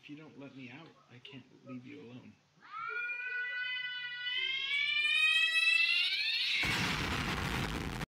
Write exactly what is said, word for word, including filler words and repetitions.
if you don't let me out, I can't leave you alone.